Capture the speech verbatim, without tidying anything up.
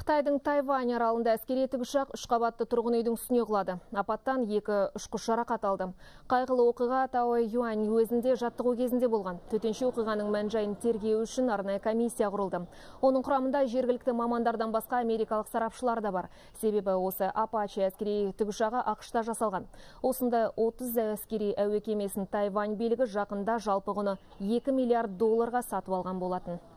Қытайдың Тайвань аралында әскери тікұшақ үш қабатты тұрғын үйдің үстіне құлады. Апаттан екі ұшқыш жарақат алды. Қайғылы оқиға Таой Юань уезінде жаттығу кезінде болған. Төтенше оқиғаның мән-жайын тергеу үшін арнайы комиссия құрылды. Оның құрамында жергілікті мамандардан басқа америкалық сарапшылар да бар. Себебі осы Апаче әскери тікұшағы ақш-та жасалған. Осындай отыз әскери әуе кемесін Тайвань билігі жақында жалпы құны екі миллиард долларға сатып алған болатын.